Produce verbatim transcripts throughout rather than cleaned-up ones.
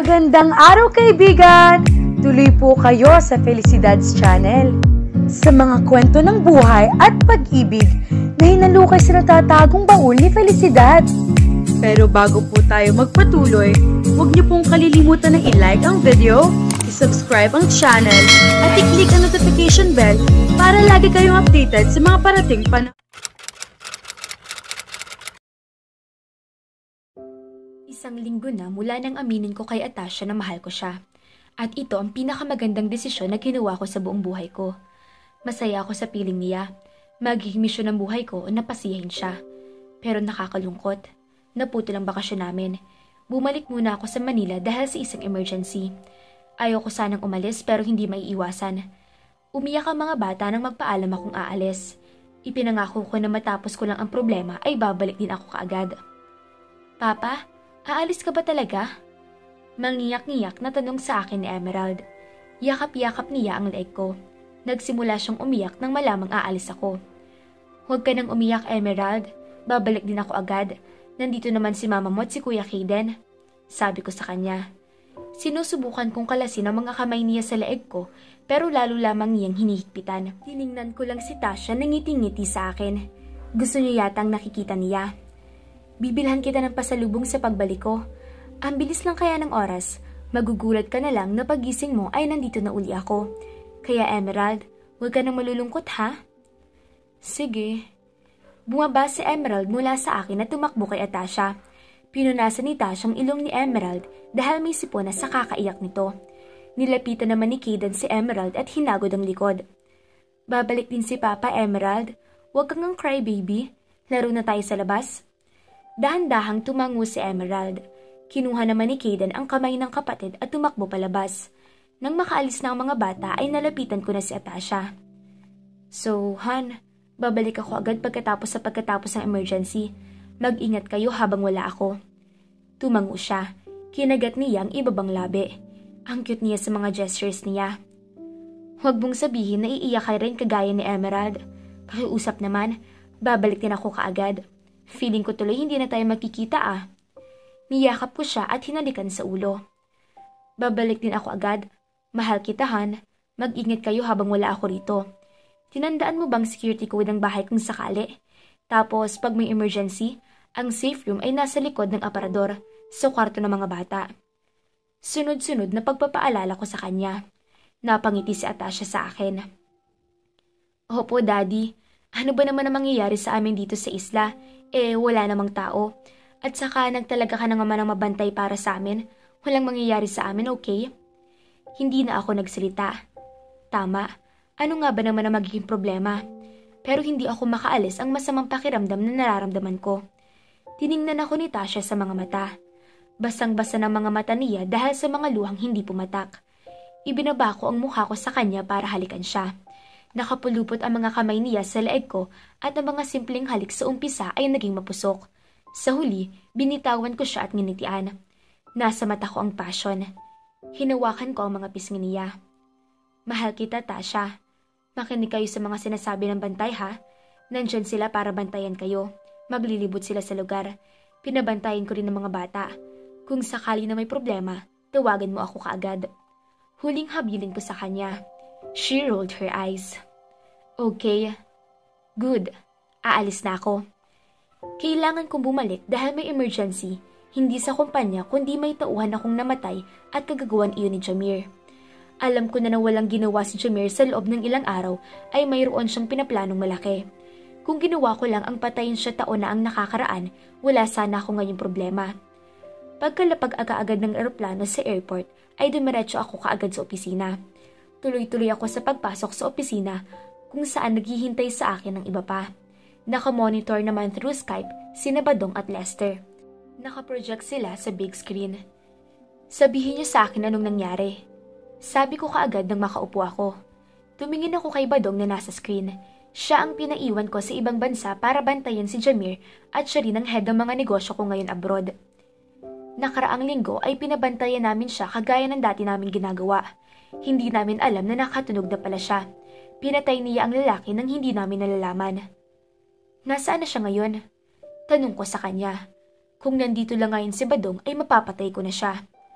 Magandang araw kaibigan! Tuloy po kayo sa Felicidad's Channel. Sa mga kwento ng buhay at pag-ibig na hinalukay sa natatagong baul ni Felicidad. Pero bago po tayo magpatuloy, huwag niyo pong kalilimutan na i-like ang video, i-subscribe ang channel, at i-click ang notification bell para lagi kayong updated sa mga parating panahon. Isang linggo na mula nang aminin ko kay Atasha na mahal ko siya. At ito ang pinakamagandang desisyon na ginawa ko sa buong buhay ko. Masaya ako sa piling niya. Magiging misyon ng buhay ko o napasiyahin siya. Pero nakakalungkot. Naputol ang bakasyon namin. Bumalik muna ako sa Manila dahil sa isang emergency. Ayoko sanang umalis pero hindi maiiwasan. Umiyak ang mga bata nang magpaalam akong aalis. Ipinangako ko na matapos ko lang ang problema ay babalik din ako kaagad. Papa, aalis ka ba talaga? Mangiyak-ngiyak na tanong sa akin ni Emerald. Yakap-yakap niya ang leeg ko. Nagsimula siyang umiyak nang malamang aalis ako. Huwag ka nang umiyak, Emerald. Babalik din ako agad. Nandito naman si Mama mo at si Kuya Kaden. Sabi ko sa kanya. Sinusubukan kong kalasin ang mga kamay niya sa leeg ko pero lalo lamang niyang hinihigpitan. Tiningnan ko lang si Tasha na ngiti-ngiti sa akin. Gusto niya yatang nakikita niya. Bibilhan kita ng pasalubong sa pagbalik ko. Ang bilis lang kaya ng oras. Magugulat ka na lang na pagising mo ay nandito na uli ako. Kaya Emerald, huwag ka nang malulungkot ha? Sige. Bumaba si Emerald mula sa akin at tumakbo kay Atasha. Pinunasan ni Tasha ang ilong ni Emerald dahil may sipon na sa kakaiyak nito. Nilapitan naman ni Kaden si Emerald at hinagod ang likod. Babalik din si Papa, Emerald. Huwag kang ang cry baby. Laro na tayo sa labas. Dahan-dahang tumango si Emerald. Kinuha naman ni Kaden ang kamay ng kapatid at tumakbo palabas. Nang makaalis na ang mga bata ay nalapitan ko na si Atasha. So, Han, babalik ako agad pagkatapos sa pagkatapos ng emergency. Mag-ingat kayo habang wala ako. Tumango siya. Kinagat niya ang ibabang labi. Ang cute niya sa mga gestures niya. Huwag mong sabihin na iiyak ka rin kagaya ni Emerald. Pakiusap naman, babalik din ako kaagad. Feeling ko tuloy hindi na tayo magkikita ah. Niyakap ko siya at hinalikan sa ulo. Babalik din ako agad. Mahal kita, Han. Mag-ingat kayo habang wala ako rito. Tinandaan mo bang security code ng bahay kung sakali? Tapos pag may emergency, ang safe room ay nasa likod ng aparador sa kwarto ng mga bata. Sunod-sunod na pagpapaalala ko sa kanya. Napangiti si Atasha sa akin. Opo, Daddy. Ano ba naman ang mangyayari sa amin dito sa isla? Eh, wala namang tao. At saka nagtalaga ka na naman ng mabantay para sa amin. Walang mangyayari sa amin, okay? Hindi na ako nagsalita. Tama. Ano nga ba naman ang magiging problema? Pero hindi ako makaalis ang masamang pakiramdam na nararamdaman ko. Tiningnan ako ni Tasha sa mga mata. Basang-basa ng mga mata niya dahil sa mga luhang hindi pumatak. Ibinaba ko ang mukha ko sa kanya para halikan siya. Nakapulupot ang mga kamay niya sa leeg ko at ang mga simpleng halik sa umpisa ay naging mapusok. Sa huli, binitawan ko siya at nginitian. Nasa mata ko ang passion. Hinawakan ko ang mga pisngi niya. Mahal kita, Tasha. Makinig kayo sa mga sinasabi ng bantay ha. Nandyan sila para bantayan kayo. Maglilibot sila sa lugar. Pinabantayan ko rin ng mga bata. Kung sakali na may problema, tawagan mo ako kaagad. Huling habilin ko sa kanya. She rolled her eyes. Okay. Good. Aalis na ako. Kailangan kong bumalik dahil may emergency. Hindi sa kumpanya kundi may tauhan akong namatay at kagagawan iyon ni Jamir. Alam ko na nang walang ginawa si Jamir sa loob ng ilang araw ay mayroon siyang pinaplanong malaki. Kung ginawa ko lang ang patayin siya taon na ang nakakaraan, wala sana ako ngayong problema. Pagkalapag aga-agad ng eroplano sa airport ay dumiretso ako kaagad sa opisina. Tuloy-tuloy ako sa pagpasok sa opisina kung saan naghihintay sa akin ng iba pa. Naka-monitor naman through Skype sina Badong at Lester. Naka-project sila sa big screen. Sabihin niyo sa akin anong nangyari. Sabi ko kaagad nang makaupo ako. Tumingin ako kay Badong na nasa screen. Siya ang pinaiwan ko sa ibang bansa para bantayan si Jamir at siya rin ang head ng mga negosyo ko ngayon abroad. Nakaraang linggo ay pinabantayan namin siya kagaya ng dati naming ginagawa. Hindi namin alam na nakatunog na pala siya. Pinatay niya ang lalaki nang hindi namin nalalaman. Nasaan na siya ngayon? Tanong ko sa kanya. Kung nandito lang ngayon si Badong ay mapapatay ko na siya.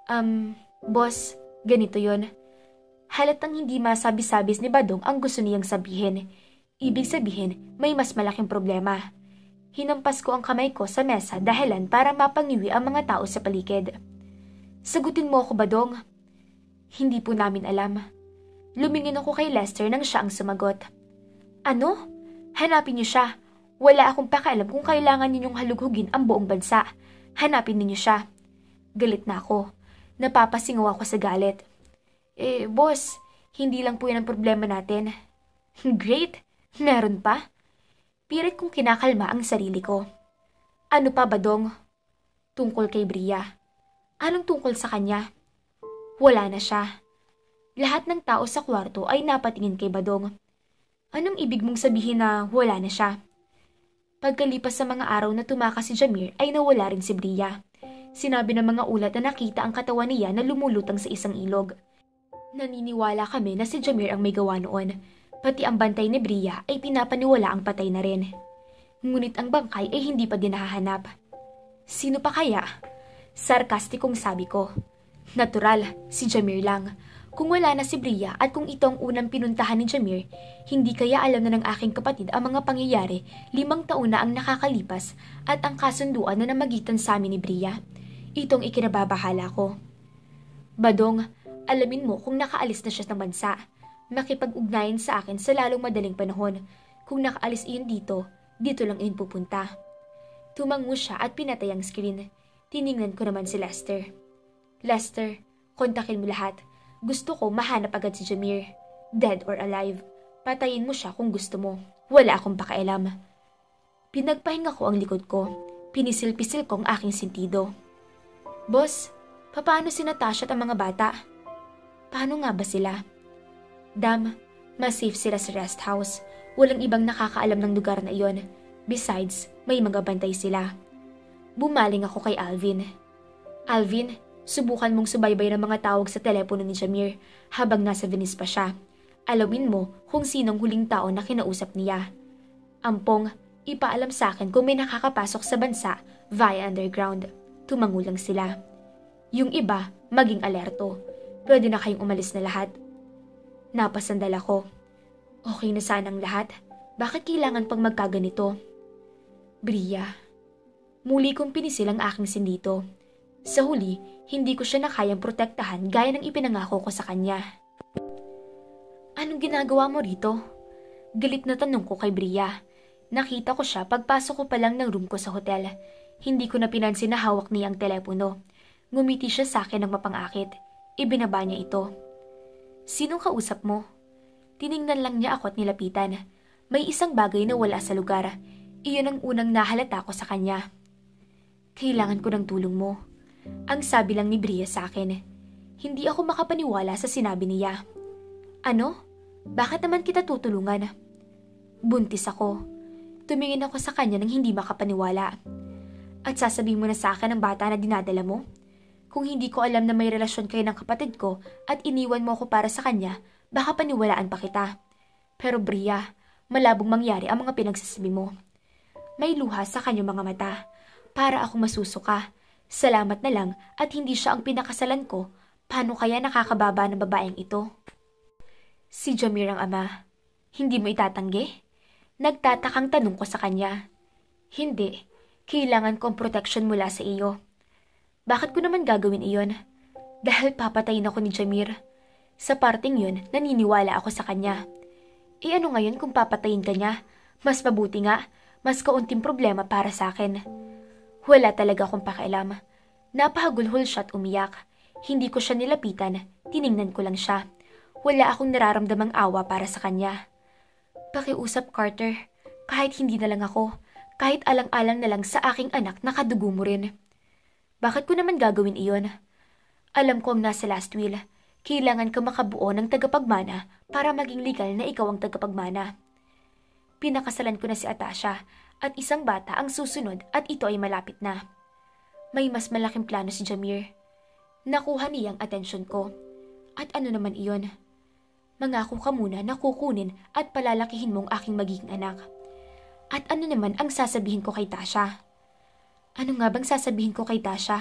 Um, boss, ganito yon. Halatang hindi masabi-sabis ni Badong ang gusto niyang sabihin. Ibig sabihin, may mas malaking problema. Hinampas ko ang kamay ko sa mesa dahilan para mapangiwi ang mga tao sa paligid. Sagutin mo ako, Badong. Hindi po namin alam. Lumingin ako kay Lester nang siya ang sumagot. Ano? Hanapin niyo siya. Wala akong pakialam kung kailangan ninyong halughugin ang buong bansa. Hanapin ninyo siya. Galit na ako. Napapasingaw ako sa galit. Eh, boss, hindi lang po yan ang problema natin. Great! Meron pa? Pilit kong kinakalma ang sarili ko. Ano pa, Badong? Tungkol kay Bria. Anong tungkol sa kanya? Wala na siya. Lahat ng tao sa kwarto ay napatingin kay Badong. Anong ibig mong sabihin na wala na siya? Pagkalipas sa mga araw na tumakas si Jamir ay nawala rin si Bria. Sinabi ng mga ulat na nakita ang katawan niya na lumulutang sa isang ilog. Naniniwala kami na si Jamir ang may gawa noon. Pati ang bantay ni Bria ay pinapaniwala ang patay na rin. Ngunit ang bangkay ay hindi pa din nahahanap. Sino pa kaya? Sarkastikong sabi ko. Natural, si Jamir lang. Kung wala na si Bria at kung ito ang unang pinuntahan ni Jamir, hindi kaya alam na ng aking kapatid ang mga pangyayari limang taon na ang nakakalipas at ang kasunduan na namagitan sa amin ni Bria. Itong ikinababahala ko. Badong, alamin mo kung nakaalis na siya ng bansa. Makipag-ugnayan sa akin sa lalong madaling panahon. Kung nakaalis iyon dito, dito lang iyon pupunta. Tumango siya at pinatay ang screen. Tiningnan ko naman si Lester. Lester, kontakin mo lahat. Gusto ko mahanap agad si Jamir. Dead or alive. Patayin mo siya kung gusto mo. Wala akong pakialam. Pinagpahinga ko ang likod ko. Pinisil-pisil ko ang aking sentido. Boss, paano si Natasha at ang mga bata? Paano nga ba sila? Dam, mas safe sila sa rest house. Walang ibang nakakaalam ng lugar na iyon. Besides, may mga bantay sila. Bumaling ako kay Alvin. Alvin, subukan mong subaybay ng mga tawag sa telepono ni Jamir habang nasa Venice pa siya. Alawin mo kung sinong huling tao na kinausap niya. Ampong, ipaalam sa akin kung may nakakapasok sa bansa via underground. Tumango lang sila. Yung iba, maging alerto. Pwede na kayong umalis na lahat. Napasandal ako. Okay na sanang lahat. Bakit kailangan pang magkaganito? Bria. Muli kong pinisil ang aking sindito. Sa huli, hindi ko siya nakayang protektahan gaya ng ipinangako ko sa kanya. Anong ginagawa mo rito? Galit na tanong ko kay Bria. Nakita ko siya pagpasok ko pa lang ng room ko sa hotel. Hindi ko na pinansin na hawak niya ang telepono. Ngumiti siya sa akin ng mapangakit. Ibinaba niya ito. Sinong kausap mo? Tiningnan lang niya ako at nilapitan. May isang bagay na wala sa lugar. Iyon ang unang nahalata ko sa kanya. Kailangan ko ng tulong mo. Ang sabi lang ni Bria sa akin. Hindi ako makapaniwala sa sinabi niya. Ano? Bakit naman kita tutulungan? Buntis ako. Tumingin ako sa kanya nang hindi makapaniwala. At sasabihin mo na sa akin ang bata na dinadala mo? Kung hindi ko alam na may relasyon kayo ng kapatid ko at iniwan mo ako para sa kanya, baka paniwalaan pa kita. Pero Bria, malabong mangyari ang mga pinagsasabi mo. May luha sa kanyang mga mata. Para ako masusuka. Salamat na lang at hindi siya ang pinakasalan ko. Paano kaya nakakababa ng babaeng ito? Si Jamir ang ama. Hindi mo itatanggi? Nagtatakang tanong ko sa kanya. Hindi. Kailangan kong protection mula sa iyo. Bakit ko naman gagawin iyon? Dahil papatayin ako ni Jamir. Sa parting yun, naniniwala ako sa kanya. E ano ngayon kung papatayin ka niya? Mas mabuti nga, mas kaunting problema para sa akin. Wala talaga akong pakialam. Napahagulhol siya at umiyak. Hindi ko siya nilapitan, tiningnan ko lang siya. Wala akong nararamdamang awa para sa kanya. Pakiusap, Carter. Kahit hindi na lang ako, kahit alang-alang na lang sa aking anak na kadugo mo rin. Bakit ko naman gagawin iyon? Alam ko ang nasa last will. Kailangan ka makabuo ng tagapagmana para maging legal na ikaw ang tagapagmana. Pinakasalan ko na si Atasha at isang bata ang susunod at ito ay malapit na. May mas malaking plano si Jamir. Nakuha niyang atensyon ko. At ano naman iyon? Mangako ka muna na kukunin at palalakihin mong aking magiging anak. At ano naman ang sasabihin ko kay Tasha? Ano nga bang sasabihin ko kay Tasha?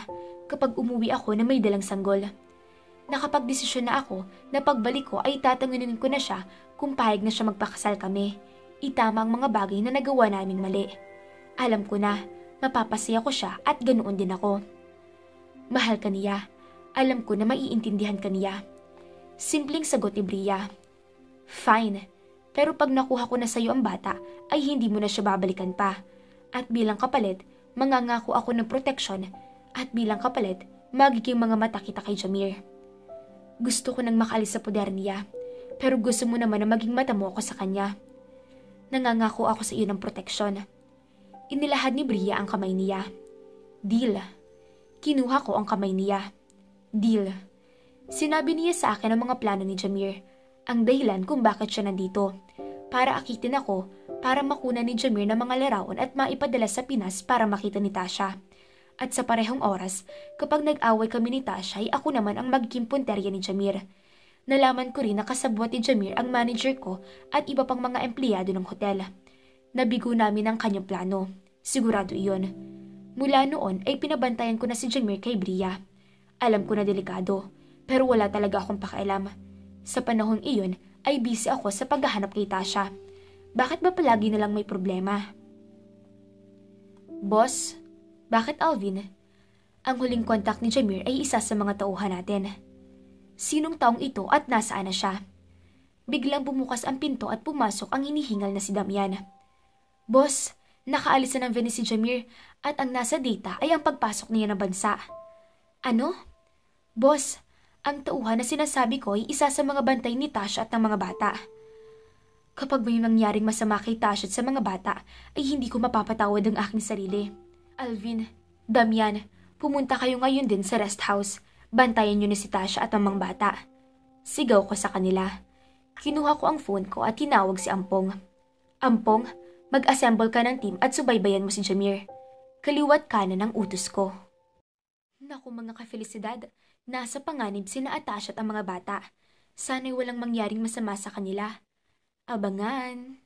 kapag umuwi ako na may dalang sanggol. Nakapagdesisyon na ako na pagbalik ko ay tatanungin ko na siya kung pahig na siya magpakasal kami. Itama ang mga bagay na nagawa naming mali. Alam ko na, mapapasaya ko siya at ganoon din ako. Mahal ka niya. Alam ko na maiintindihan ka niya. Simpleng sagot ni Bria. Fine, pero pag nakuha ko na sa'yo ang bata, ay hindi mo na siya babalikan pa. At bilang kapalit, mangangako ako ng proteksyon. At bilang kapalit, magiging mga mata kita kay Jamir. Gusto ko nang makaalis sa poder niya, pero gusto mo naman na maging mata mo ako sa kanya. Nangangako ako sa iyo ng proteksyon. Inilahad ni Bria ang kamay niya. Deal. Kinuha ko ang kamay niya. Deal. Sinabi niya sa akin ang mga plano ni Jamir, ang dahilan kung bakit siya nandito. Para akitin ako, para makuna ni Jamir ng mga larawan at maipadala sa Pinas para makita ni Tasha. At sa parehong oras, kapag nag-away kami ni Tasha ay ako naman ang magiging punterya ni Jamir. Nalaman ko rin na kasabwat ni Jamir ang manager ko at iba pang mga empleyado ng hotel. Nabigo namin ang kanyang plano. Sigurado iyon. Mula noon ay pinabantayan ko na si Jamir kay Bria. Alam ko na delikado, pero wala talaga akong pakialam. Sa panahong iyon ay busy ako sa paghahanap kay Tasha. Bakit ba palagi na lang may problema? Boss, bakit Alvin? Ang huling kontak ni Jamir ay isa sa mga tauhan natin. Sinong taong ito at nasaan na siya? Biglang bumukas ang pinto at pumasok ang hinihingal na si Damian. Boss, nakaalis na ng Venice si Jamir at ang nasa data ay ang pagpasok niya ng bansa. Ano? Boss, ang tauhan na sinasabi ko ay isa sa mga bantay ni Tasha at ng mga bata. Kapag may nangyaring masama kay Tasha at sa mga bata, ay hindi ko mapapatawad ang aking sarili. Alvin, Damian, pumunta kayo ngayon din sa rest house. Bantayan niyo na si Tasha at ang mga bata. Sigaw ko sa kanila. Kinuha ko ang phone ko at tinawag si Ampong. Ampong, mag-assemble ka ng team at subaybayan mo si Jamir. Kaliwat kanan ang utos ko. Naku mga ka-felicidad, nasa panganib sina Atasha at ang mga bata. Sana'y walang mangyaring masama sa kanila. Abangan!